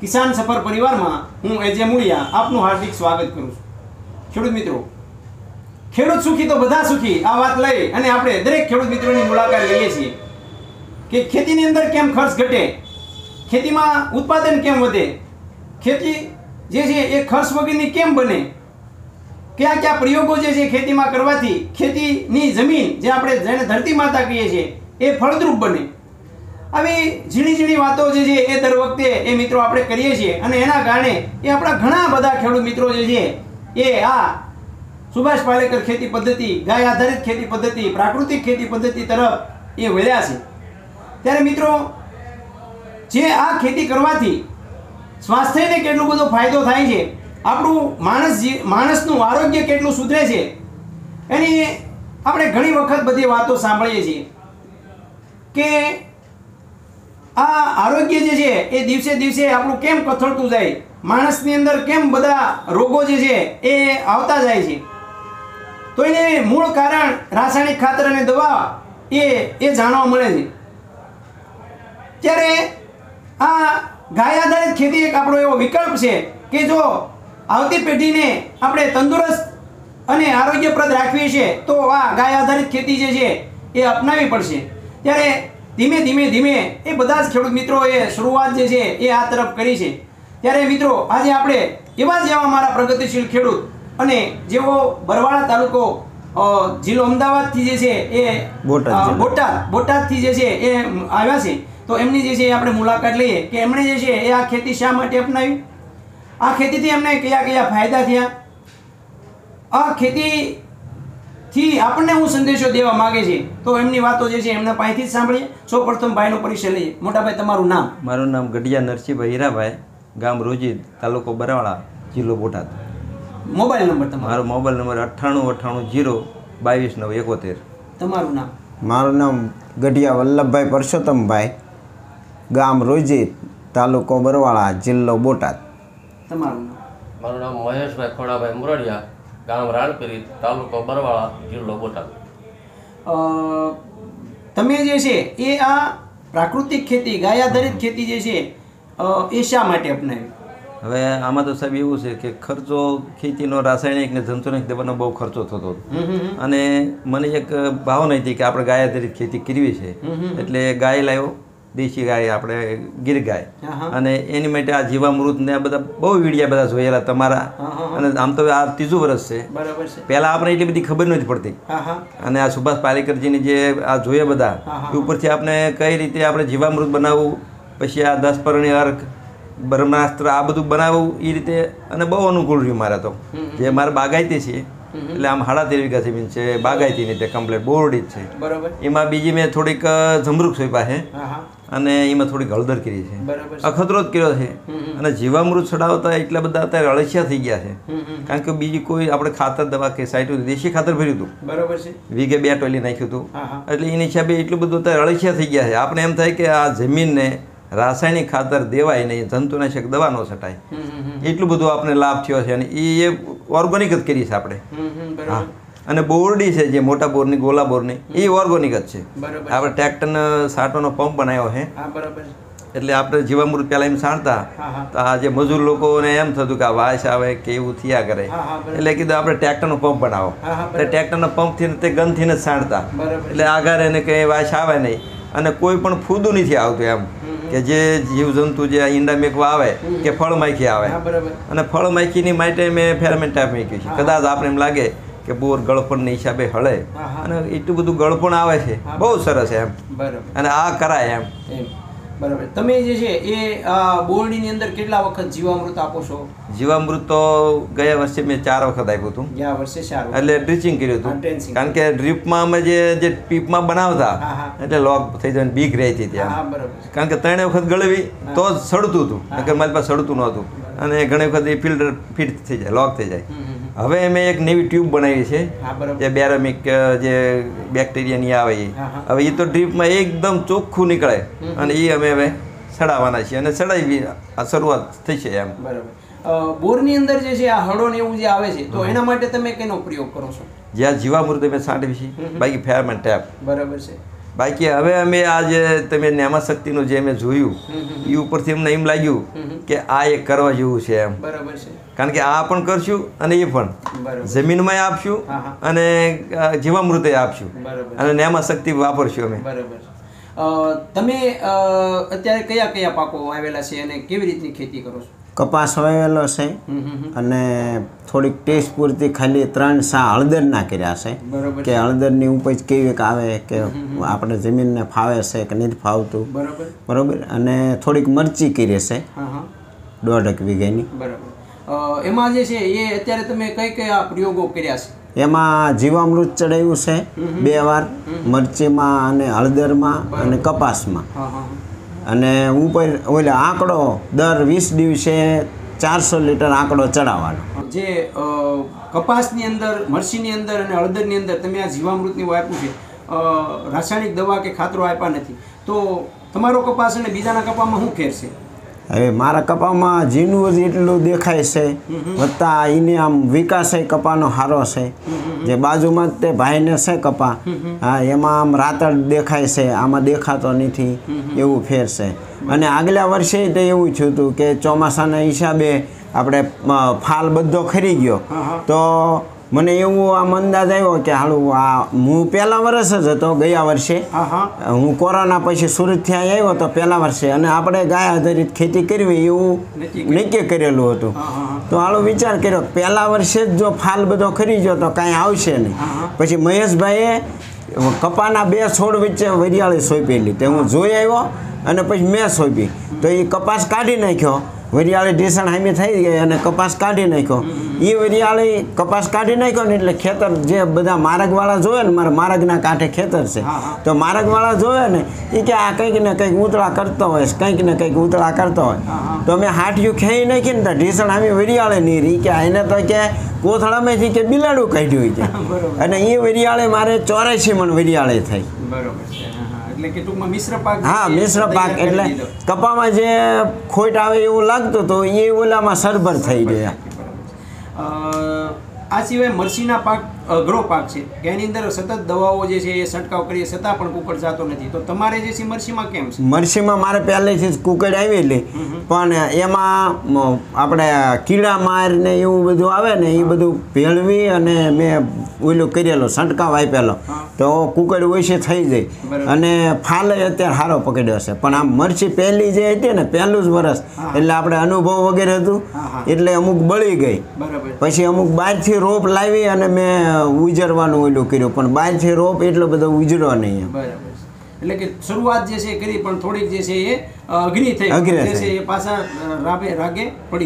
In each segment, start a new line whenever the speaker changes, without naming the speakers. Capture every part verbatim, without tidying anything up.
કિસાન સફર પરિવારમાં હું એજે મૂળિયા આપનું હાર્દિક સ્વાગત કરું છું। ખેડૂત મિત્રો, ખેડૂત સુખી તો બધા સુખી આ વાત લઈ અને આપણે દરેક ખેડૂત મિત્રોની મુલાકાત લઈએ છીએ કે ખેતીની અંદર કેમ ખર્ચ ઘટે, ખેતીમાં ઉત્પાદન કેમ વધે, ખેતી જે છે એ ખર્ચ વગરની કેમ બને, કયા કયા પ્રયોગો જે છે ખેતીમાં કરવાથી ખેતીની જમીન જે આપણે જેને ધરતી માતા કહીએ છીએ એ ફળદ્રુપ બને। આવી ઝીણી ઝીણી વાતો જે છે એ દર વખતે એ મિત્રો આપણે કરીએ છીએ અને એના કારણે એ આપણા ઘણા બધા ખેડૂત મિત્રો જે છે એ આ સુભાષ પાલેકર ખેતી પદ્ધતિ, ગાય આધારિત ખેતી પદ્ધતિ, પ્રાકૃતિક ખેતી પદ્ધતિ તરફ એ વળ્યા છે। ત્યારે મિત્રો, જે આ ખેતી કરવાથી સ્વાસ્થ્યને કેટલો બધો ફાયદો થાય છે, આપણું માણસ માણસનું આરોગ્ય કેટલું સુધરે છે, એની આપણે ઘણી વખત બધી વાતો સાંભળીએ છીએ કે આ આરોગ્ય જે છે એ દિવસે દિવસે આપણું કેમ કથળતું જાય, માણસની અંદર કેમ બધા રોગો જે છે એ આવતા જાય છે। તો એને મૂળ કારણ રાસાયણિક ખાતર અને દવા એ એ જાણવા મળે છે। ત્યારે આ ગાય આધારિત ખેતી એક આપણો એવો વિકલ્પ છે કે જો આવતી પેઢીને આપણે તંદુરસ્ત અને આરોગ્યપ્રદ રાખવી છે તો આ ગાય આધારિત ખેતી જે છે એ અપનાવવી પડશે। ત્યારે ધીમે ધીમે ધીમે એ બધા જ ખેડૂત મિત્રોએ શરૂઆત જે છે એ આ તરફ કરી છે। ત્યારે મિત્રો, આજે આપણે એવા જ એવા મારા પ્રગતિશીલ ખેડૂત અને જેઓ બરવાળા તાલુકો જિલ્લો અમદાવાદથી જે છે એ બોટાદ બોટાદ બોટાદથી જે છે એ આવ્યા છે। તો એમની જે છે એ આપણે મુલાકાત લઈએ કે એમણે જે છે એ આ ખેતી શા માટે અપનાવી, આ ખેતીથી એમને કયા કયા ફાયદા થયા, આ ખેતીથી આપણને હું સંદેશો દેવા માગે છે, તો એમની વાતો જે છે એમના પાસેથી જ સાંભળીએ। સૌ પ્રથમ ભાઈનો પરિચય લઈએ। મોટાભાઈ, તમારું નામ?
મારું નામ ગઢિયા નરસિંહભાઈ હીરાભાઈ, ગામ રોજીદ, તાલુકો બરવાળા, જિલ્લો બોટાદ।
મોબાઈલ નંબર તમારો?
મારો મોબાઈલ નંબર અઠ્ઠાણું અઠ્ઠાણું જીરો બાવીસ નવ એકોતેર।
તમારું નામ?
મારું નામ ગઢિયા વલ્લભભાઈ પરસોત્તમભાઈ, ગામ રોજીદ, તાલુકો બરવાળા, જિલ્લો બોટાદ।
તમારું નામ?
મારું નામ મહેશભાઈ ખોડાભાઈ મુરડિયા, ગામ રાણપીરી, તાલુકો બરવાળા, જિલ્લો બોટાદ।
તમે જે છે એ આ પ્રાકૃતિક ખેતી, ગાય આધારિત ખેતી જે છે એ શા માટે અપનાવી?
હવે આમાં તો સાહેબ એવું છે કે ખર્ચો ખેતીનો રાસાયણિક ને જંતુનાશક દવાનો બહુ ખર્ચો થતો અને મને એક ભાવના હતી કે આપણે ગાય આધારિત ખેતી કરવી છે, એટલે ગાય લાવ્યો, દેશી ગાય, આપણે ગીર ગાય, અને એની માટે આ જીવામૃત ને આ બધા બહુ વિડીયા બધા જોયેલા તમારા, અને આમ તો આ ત્રીજું વર્ષ છે, પહેલાં આપણે એટલી બધી ખબર નથી પડતી, અને આ સુભાષ પાલેકરજીની જે આ જોઈએ બધા ઉપરથી આપણે કઈ રીતે આપણે જીવામૃત બનાવવું, પછી આ દસ પરણી અર્ક, બ્રહ્માસ્ત્ર, આ બધું બનાવવું એ રીતે, અને બહુ અનુકૂળ રહ્યું મારે તો, જે મારે બાગાયતી છે એટલે આમ સાડા તેર વીઘા જમીન છે બાગાયતી ની, તે કમ્પ્લીટ બોરડી જ છે। એમાં બીજી મેં થોડીક જમરૂખ સોંપ્યા છે અને એમાં થોડીક હળદર કરી છે, અખતરો જ કર્યો છે, અને જીવામૃત ચડાવતા એટલા બધા અત્યારે અળસિયા થઈ ગયા છે, કારણ કે બીજી કોઈ આપણે ખાતર દવા કે સાઈટ દેશી ખાતર ભર્યું હતું, બરાબર છે, વીઘે બે ટોલી નાખ્યું હતું, એટલે એની હિસાબે એટલું બધું અત્યારે અળસિયા થઈ ગયા છે। આપણે એમ થાય કે આ જમીનને રાસાયણિક ખાતર દેવાય નહીં, જંતુનાશક દવા ન છટાય, એટલું બધું આપણે લાભ થયો છે, અને એ ઓર્ગોનિક જ કરી છે આપણે। હા, અને બોરડી છે જે મોટા બોરની, ગોલા બોરની, એ ઓર્ગોનિક જ છે। આપણે ટ્રેક્ટરનો સાંટવાનો પંપ બનાવ્યો છે, એટલે આપણે જીવામૃત પહેલાં એમ સાણતા તો આ જે મજૂર લોકોને એમ થતું કે આ વાસ આવે કે એવું થયા કરે, એટલે કીધું આપણે ટ્રેક્ટરનો પંપ બનાવો, એટલે ટ્રેક્ટરનો પંપથી તે ગનથી જ સાણતા, એટલે આઘારે એને કંઈ વાસ આવે નહીં, અને કોઈ પણ ફૂદું નથી આવતું એમ કે જે જીવજંતુ જે ઈંડા મેકવા આવે કે ફળ માખી આવે, અને ફળ માખીની માટે મેં ફેરમેન્ટ ટાઈપ મેક્યું છે, કદાચ આપણે એમ લાગે કે બોર ગળપણની હિસાબે હળે, અને એટલું બધું ગળપણ આવે છે, બહુ સરસ એમ, અને આ કરાય એમ,
બરાબર। તમે જે છે એ બોરડીની અંદર કેટલા વખત જીવામૃત આપો છો?
જીવામૃત તો ગયા વર્ષે મેં ચાર વખત આપ્યું હતું,
ગયા વર્ષે ચાર,
એટલે ડ્રિચિંગ કર્યું હતું, કારણ કે ડ્રીપમાં અમે જે જે પીપમાં બનાવતા એટલે લોક થઈ જાય, બીક રહેતી ત્યાં, કારણ કે ત્રણે વખત ગળવી તો જ સડતું હતું, નકર મારી પાસે સડતું નહોતું, અને ઘણી વખત એ ફિલ્ટર ફિટ થઈ જાય, લોક થઈ જાય। હવે મેં એક નવી ટ્યુબ બનાવી છે જે બેરામિક જે બેક્ટેરિયાની આવે એ, હવે એ તો ડ્રીપમાં એકદમ ચોખ્ખું નીકળે, અને એ અમે હવે સડાવવાના છીએ, અને સડાવી શરૂઆત થઈ છે એમ।
બોરની અંદર જે છે આ હળો ને એવું જે આવે છે, તો એના માટે તમે કેનો પ્રયોગ કરો છો?
જ્યાં જીવામૃત અમે છાંટવી છે, બાકી ફેરમેન્ટ ટેપ,
બરાબર છે।
બાકી હવે અમે આ જે તમે નેમા શક્તિનું જે મેં જોયું એ ઉપરથી અમને એમ લાગ્યું કે આ એક કરવા જેવું છે એમ.
બરાબર છે.
કારણ કે આ પણ કરશું અને એ પણ જમીનમાં આપશું અને જીવામૃતે આપશું અને નેમા શક્તિ વાપરશું અમે.
બરાબર. તમે અત્યારે કયા કયા પાકો વાવેલા છે અને કેવી રીતની ખેતી કરો છો?
કપાસ વાવેલો છે અને થોડીક ટેસ્ટ પૂરતી ખાલી ત્રણ સા હળદરના કર્યા છે કે હળદરની ઉપજ કેવી આવે કે આપણે જમીનને ફાવે છે કે નથી ફાવતું.
બરાબર.
બરાબર. અને થોડીક મરચી કરી છે દોઢક વીઘાની.
બરાબર. એમાં જે છે એ અત્યારે તમે કઈ કયા પ્રયોગો કર્યા છે?
એમાં જીવામૃત ચડાવ્યું છે બે વાર, મરચીમાં અને હળદરમાં અને કપાસમાં. અને ઉપર ઓલે આંકડો દર વીસ દિવસે ચારસો લીટર આંકડો ચડાવવાનો.
જે કપાસની અંદર, મરચીની અંદર અને હળદરની અંદર તમે આ જીવામૃતની આપ્યું છે, રાસાયણિક દવા કે ખાતરો આપ્યા નથી, તો તમારો કપાસ અને બીજાના કપાસમાં શું ફેર છે?
હવે મારા કપામાં ઝીણું જ એટલું દેખાય છે, વત્તા એને આમ વિકાસ કપાનો સારો છે. જે બાજુમાં જ તે ભાઈને છે કપા, હા એમાં આમ રાતળ દેખાય છે, આમાં દેખાતો નથી, એવું ફેર છે. અને આગલા વર્ષે તે એવું થયું હતું કે ચોમાસાના હિસાબે આપણે ફાલ બધો ખરી ગયો, તો મને એવું આમ અંદાજ આવ્યો કે હાલું આ હું પહેલા વર્ષ જ હતો ગયા વર્ષે. હું કોરોના પછી સુરતથી અહીં આવ્યો તો પહેલા વર્ષે, અને આપણે ગાય આધારિત ખેતી કરવી એવું નક્કી કરેલું હતું. તો હાલો વિચાર કર્યો પહેલા વર્ષે જ જો ફાલ બધો ખરી ગયો તો કાંઈ આવશે નહીં. પછી મહેશભાઈએ કપાના બે છોડ વચ્ચે વરિયાળી સોંપેલી, તે હું જોઈ આવ્યો અને પછી મેં સોંપી, તો એ કપાસ કાઢી નાખ્યો. વરિયાળી ઢીસણ હામી થઈ ગઈ અને કપાસ કાઢી નાખ્યો. એ વરિયાળી કપાસ કાઢી નાખ્યો ને એટલે ખેતર જે બધા માર્ગવાળા જોવે ને, મારા માર્ગના કાંઠે ખેતર છે, તો માર્ગવાળા જોવે ને એ કે આ કંઈક ને કંઈક ઉતળા કરતો હોય, કંઈક ને કંઈક ઉતળા કરતો હોય. તો અમે હાઠિયું ખેઈ નાખી ને તો ઢીસણ હામી વરિયાળી નહીં રહી, કે એને તો કે કોથળામાંથી કે બિલાડું કાઢ્યું કે. અને એ વરિયાળી મારે ચોરાશી મણ વરિયાળી થઈ. હા, મિશ્ર પાક. એટલે કપામાં જે ખોટ આવે એવું લાગતું તો એ ઓલામાં સરભર થઈ ગયા.
આ સિવાય મરચીના પાક અઘરો પાક છે કે એની અંદર સતત દવાઓ જે છે એ છંટકાવ કરીએ છતાં પણ કુકડ જતો નથી, તો તમારે જે છે મરચીમાં કેમ છે?
મરચીમાં મારે પહેલેથી જ કુકડ આવેલી, પણ એમાં આપણે કીડા માર ને એવું બધું આવે ને એ બધું ભેળવી અને મેં ઓલું કરેલો છંટકાવ આપેલો, તો કુકડ ઓછી થઈ જાય અને ફાલે અત્યારે સારો પકડ્યો છે. પણ આમ મરચી પહેલી જે હતી ને, પહેલું જ વરસ, એટલે આપણે અનુભવ વગેરે હતું એટલે અમુક બળી ગઈ. પછી અમુક બહારથી રોપ લાવી અને મેં ઉજરવાનું ઓલું કર્યું, પણ બહારથી રોપ એટલો બધો ઉજરો નહીં.
બરાબર. એટલે કે શરૂઆત જે છે કરી પણ થોડીક જે છે એ અઘરી થઈ, જે છે એ પાછા રાગે રાગે પડી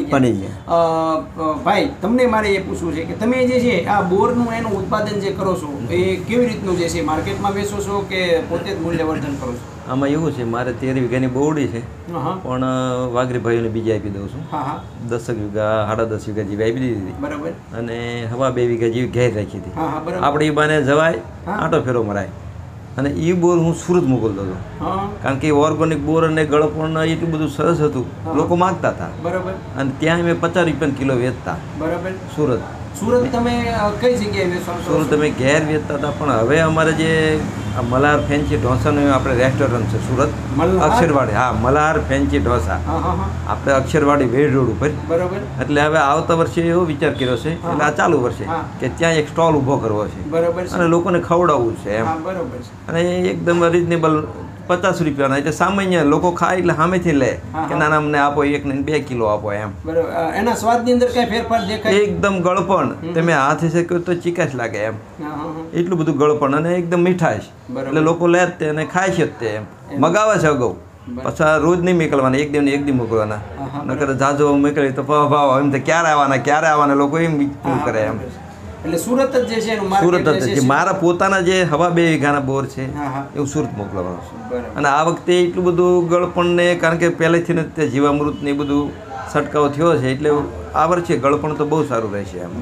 ગયા. ભાઈ તમને મારે એ પૂછવું છે કે તમે જે છે આ બોરનું એનું ઉત્પાદન જે કરો છો એ કેવી રીતનું જે છે માર્કેટમાં વેચો છો કે પોતે જ મૂલ્યવર્ધન કરો છો?
આમાં એવું છે, મારે તેર વીઘાની બોરડી છે, પણ વાઘરી ભાઈઓને બીજી આપી દઉં છું. દસક વીઘા સાડા દસ વીઘા જેવી આપી દીધી,
બરાબર.
અને હવા બે વીઘા જેવી ઘેર રાખી હતી. આપણે એ બાને જવાય, આટો ફેરો મરાય. અને એ બોર હું સુરત મોકલતો હતો, કારણ કે ઓર્ગેનિક બોર અને ગળપણ એટલું બધું સરસ હતું, લોકો માગતા હતા. બરાબર. અને ત્યાં અમે પચાસ રૂપિયા કિલો વેચતા. બરાબર. સુરત
સુરત તમે કઈ જગ્યાએ વેચો?
સુરત અમે ઘેર વેચતા હતા, પણ હવે અમારે જે મલ્હાર ફેન્સી ઢોસાનું આપણે રેસ્ટોરન્ટ છે સુરત, અક્ષરવાડી. હા, મલ્હાર ફેન્સી ઢોસા, આપણે અક્ષરવાડી વેડ રોડ ઉપર. બરાબર. એટલે હવે આવતા વર્ષે એવો વિચાર કર્યો છે, એટલે આ ચાલુ વર્ષે કે ત્યાં એક સ્ટોલ ઊભો કરવો છે. બરાબર. અને લોકોને ખવડાવવું છે એમ. બરાબર. અને એકદમ રીઝનેબલ પચાસ રૂપિયાના, એટલે સામાન્ય લોકો ખાય એટલે સામેથી લે કે નાના અમને આપો એક ને બે કિલો આપો એમ.
બરાબર. એના સ્વાદની અંદર કઈ ફેરફાર દેખાય?
એકદમ ગળપણ, તમે હાથે શેક્યો તો ચીકાશ લાગે એમ, એટલું બધું ગળપણ અને એકદમ મીઠાશ. એટલે લોકો લે જ તે અને ખાય છે જ તે એમ. મગાવે છે અગાઉ, પછી રોજ નહીં મોકલવાના, એક દિવસ એક દી મોકલવાના, નકર જાજો મોકલી તો ભાવ એમ તો ક્યારે આવવાના ક્યારે આવવાના લોકો એમ કરે એમ.
એટલે સુરત જ જે છે એનું માર્કેટ
સુરત જ છે. મારા પોતાના જે હવા બે વીઘાના બોર છે એવું સુરત મોકલવાનું છે. અને આ વખતે એટલું બધું ગળપણ ને, કારણ કે પહેલેથી જ તે જીવામૃત ને એ બધું છંટકાવ થયો છે, એટલે આ વર્ષે ગળપણ તો બહુ સારું રહેશે એમ.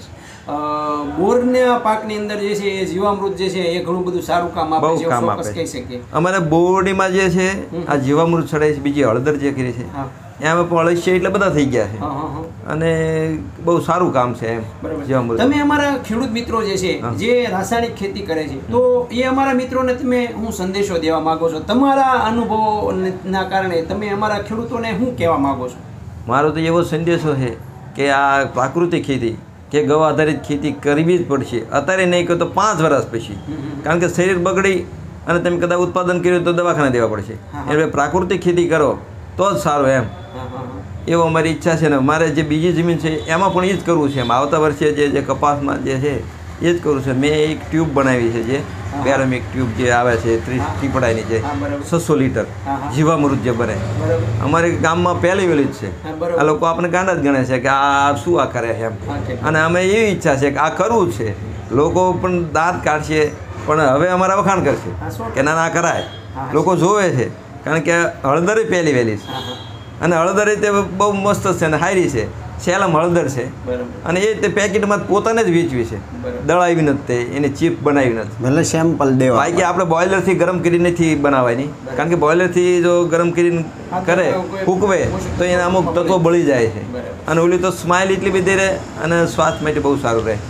બોરના પાકની અંદર જે છે એ જીવામૃત જે છે એ ઘણું બધું સારું કામ આપે છે,
કામ આપે
કહી શકીએ.
અમારે બોરડીમાં જે છે આ જીવામૃત છડાય છે, બીજી હળદર જે કરી છે એમાં પણ અળસિયા એટલે બધા થઈ ગયા છે
હા હા હા
અને બહુ સારું કામ છે એમ
બરાબર.
જીવામૃત.
તમે અમારા ખેડૂત મિત્રો જે છે જે રાસાયણિક ખેતી કરે છે તો એ અમારા મિત્રોને તમે હું સંદેશો દેવા માંગો છો તમારા અનુભવોના કારણે તમે અમારા ખેડૂતોને શું કહેવા માંગો છો?
મારો તો એવો સંદેશો છે કે આ પ્રાકૃતિક ખેતી કે ગૌ આધારિત ખેતી કરવી જ પડશે. અત્યારે નહીં કહો તો પાંચ વર્ષ પછી, કારણ કે શરીર બગડી અને તમે કદાચ ઉત્પાદન કર્યું તો દવાખાના દેવા પડશે. એટલે પ્રાકૃતિક ખેતી કરો તો જ સારું એમ,
હા હા હા
એવો અમારી ઈચ્છા છે. ને મારે જે બીજી જમીન છે એમાં પણ એ જ કરવું છે. એમ આવતા વર્ષે જે જે કપાસમાં જે છે એ જ કરવું છે. મેં એક ટ્યુબ બનાવી છે, જે પેરામિક ટ્યુબ જે આવે છે ત્રીસ ટીપડાની, જે છસો લીટર જીવામૃત જે બને,
બરાબર.
અમારી ગામમાં પહેલી વેલી જ છે.
હા, બરાબર.
આ લોકો આપણે ગાંડા જ ગણે છે કે આ શું આ કરે છે એમ.
હા, ઠીક.
અને અમે એવી ઈચ્છા છે કે આ કરવું જ છે. લોકો પણ દાંત કાઢશે, પણ હવે અમારા વખાણ કરશે
હા, સો
કે ના ના કરાય.
હા.
લોકો જોવે છે, કારણ કે હળદરે પહેલી વહેલી છે.
હા હા
અને હળદર એ તે બહુ મસ્ત છે અને હારી છે. સેલમ હળદર છે
બરાબર
અને એ તે પેકેટમાં પોતાને જ વેચવી છે,
બરાબર.
દળાવી નથી તે, એને ચીપ બનાવી નથી.
ભલે સેમ્પલ દેવા
બાકી આપણે બોઇલરથી ગરમ કરીને નથી બનાવવાની, કારણ કે બોઇલરથી જો ગરમ કરીને
હા, તો
કરે
કોઈ-
ફૂકવે તો એના અમુક તત્વો બળી જાય છે.
બરાબર.
અને ઓલી તો સ્માઇલ એટલી બધી રહે અને સ્વાસ્થ્ય માટે બહુ સારું રહે.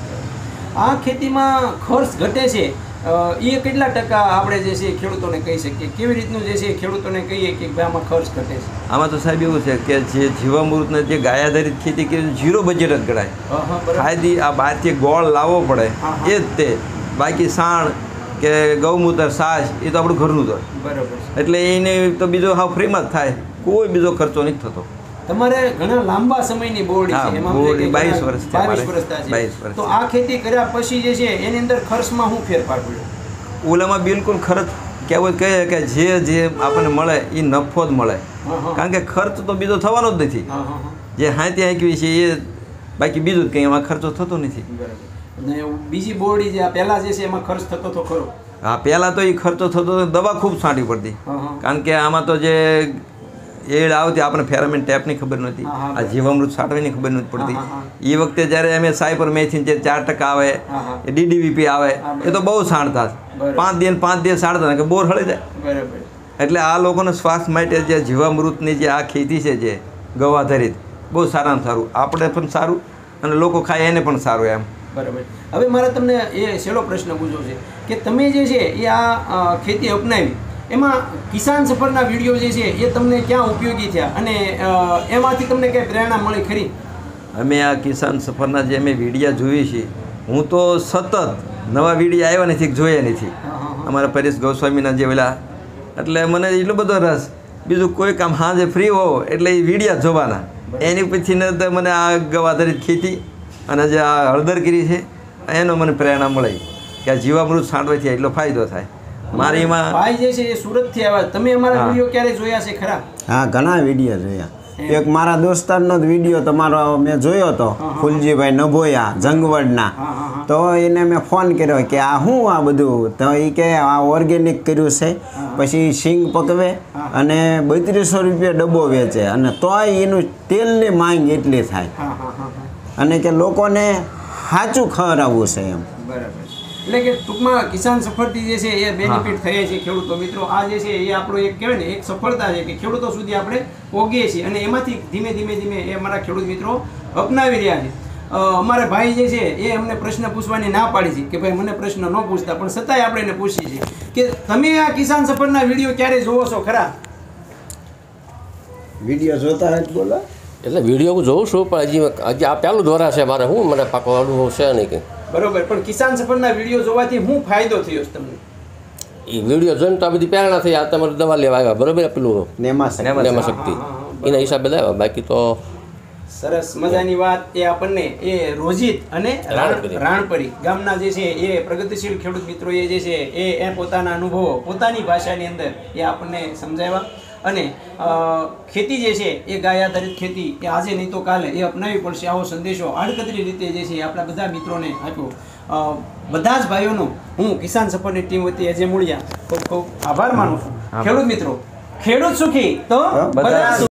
આ ખેતીમાં ખર્ચ ઘટે છે અ, એ કેટલા ટકા આપણે જે છે ખેડૂતોને કહી શકીએ? કેવી રીતનું જે છે ખેડૂતોને કહીએ કે ભાઈ આમાં ખર્ચ ઘટે છે?
આમાં તો સાહેબ એવું છે કે જે જીવામૃતને જે ગાય આધારિત ખેતી કરી ઝીરો બજેટ જ ગણાય.
હા હા બરાબર.
ખાયદી આ બહારથી ગોળ લાવવો પડે
હા, હા.
એ જ તે. બાકી સાણ કે ગૌમૂત્ર છાશ એ તો આપણું ઘરનું જ હોય,
બરાબર છે.
એટલે એને તો બીજો હાવ ફ્રીમાં જ થાય, કોઈ બીજો ખર્ચો નથી થતો.
તમારે ઘણા લાંબા સમયની બોરડી
હા,
છે, એમાં
બોરડી
આપણે
બાવીસ
ઘણા-
વર્ષ થયા
બાવીસ
મારે.
વર્ષ થયા છે.
બાવીસ વર્ષ
તો આ ખેતી કર્યા પછી જે છે એની અંદર ખર્ચમાં શું ફેરફાર પડ્યો?
ઓલામાં બિલકુલ ખર્ચ કહેવું કહે કે જે જે આપણને મળે એ નફો જ મળે,
હા હા
કારણ કે ખર્ચ તો બીજો થવાનો જ નથી.
હા હા હા
જે હાંતી હાંકવી છે એ, બાકી બીજું જ કંઈ એમાં ખર્ચો થતો નથી.
બરાબર. અને બીજી બોરડી જે આ પહેલા જે છે એમાં ખર્ચ થતો તો ખરો?
હા, પહેલાં તો એ ખર્ચો થતો હતો, દવા ખૂબ છાંટવી પડતી,
હા હા
કારણ કે આમાં તો જે એડ આવતી આપણને ફેરામેન ટેપની ખબર નહોતી,
હા, હા,
આ જીવામૃત છાંટવાની ખબર નથી પડતી.
હા, હા,
એ વખતે જ્યારે અમે સાયપર મેથીન જે ચાર ટકા આવે,
હા, હા.
એ ડીડીવીપી આવે,
હા,
એ તો બહુ છાંટતા.
બરાબર.
પાંચ દિન પાંચ દિવસ છાંટતા કે બોર હળી જાય.
બરાબર.
એટલે આ લોકોને સ્વાસ્થ્ય માટે જે જીવામૃતની જે આ ખેતી છે, જે ગૌ આધારિત, બહુ સારામાં સારું, આપણે પણ સારું અને લોકો ખાય એને પણ સારું એમ.
બરાબર. હવે મારે તમને એ છેલ્લો પ્રશ્ન પૂછવો છે કે તમે જે છે એ આ અ, ખેતી અપનાવી, એમાં કિસાન સફરના વિડીયો જે છે એ તમને ક્યાં ઉપયોગી થયા અને અ, એમાંથી તમને કંઈ પ્રેરણા મળી ખરી?
અમે આ કિસાન સફરના જે અમે વિડીયા જોઈએ છીએ, હું તો સતત નવા વિડીયા આવ્યા નથી કે જોયા નથી.
હા હા હા
અમારા પરેશ ગોસ્વામીના જે પેલા, એટલે મને એટલો બધો રસ. બીજું કોઈ કામ સાંજે ફ્રી હોવ એટલે એ વિડીયા જોવાના. એની પછીને તો મને આ ગૌ આધારિત ખેતી અને જે આ હળદરગીરી છે એનો મને પ્રેરણા મળી કે આ જીવામૃત છાંટવાથી એટલો ફાયદો થાય. મારી એમાં
ભાઈ જે છે એ સુરતથી આવ્યા, તમે અમારા
હા.
વિડીયો ક્યારે જોયા છે ખરા?
હા, ઘણા વિડીયો જોયા. એક મારા દોસ્તારનો જ વિડીયો તમારો મેં જોયો હતો, ફૂલજીભાઈ નભોયા જંગવડના.
હા હા હા
તો એને મેં ફોન કર્યો કે આ શું આ બધું, તો એ કે આ ઓર્ગેનિક કર્યું છે, પછી સિંગ પકવે અને બત્રીસો રૂપિયા ડબ્બો વેચે અને તોય એનું તેલની માંગ એટલી થાય,
હા હા હા હા
અને કે લોકોને સાચું ખવડાવવું છે એમ.
બરાબર. એટલે કે ટૂંકમાં કિસાન સફળતી જે છે એ બેનિફિટ થયા છે ખેડૂતો મિત્રો. આ જે છે એ આપણો એક કહેવાય ને એક સફળતા છે કે ખેડૂતો સુધી આપણે પહોંચીએ છીએ અને એમાંથી ધીમે ધીમે ધીમે એ અમારા ખેડૂત મિત્રો અપનાવી રહ્યા છે. અ, અમારા ભાઈ જે છે એ અમને પ્રશ્ન પૂછવાની ના પાડી છે કે ભાઈ મને પ્રશ્ન ન પૂછતા, પણ છતાંય આપણે એને પૂછીએ છીએ કે તમે આ કિસાન સફરના વિડીયો ક્યારે જોવો છો ખરા?
વિડીયો જોતા હોય બોલો.
એટલે વિડીયો હું જોઉં છું, પણ હજી હજી આ પહેલું દોરા છે મારે, હું મને પાકો અનુભવ છે નહીં કંઈ.
બરોબર. પણ કિસાન સફરના વિડીયો જોવાથી શું ફાયદો થયો છે તમને?
એ વિડીયો જોઈને તો આ બધી પ્રેરણા થઈ. આ તમારે દવા લેવા આવ્યા બરોબર, પેલું
નેમા
નેમા
નેમા
હા,
શક્તિ,
હા, હા, બરાબર.
એના હિસાબે લાવ્યા. બાકી તો
સરસ મજાની વાત. એ આપણને એ રોજિત અને
રાણપરી.
રાણપરી ગામના જે છે એ પ્રગતિશીલ ખેડૂત મિત્રોએ જે છે એ એ પોતાના અનુભવો પોતાની ભાષાની અંદર એ આપણને સમજાવ્યા. અને અ, ખેતી જે છે એ ગાય આધારિત ખેતી એ આજે નહીં તો કાલે એ અપનાવી પડશે, આવો સંદેશો આડકતરી રીતે જે છે એ આપણા બધા મિત્રોને આપ્યો. અ, બધા જ ભાઈઓનો હું કિસાન સફરની ટીમ વતી અજય મુળિયા ખૂબ ખૂબ આભાર માનું છું. ખેડૂત મિત્રો, ખેડૂત સુખી તો બધા સુખી.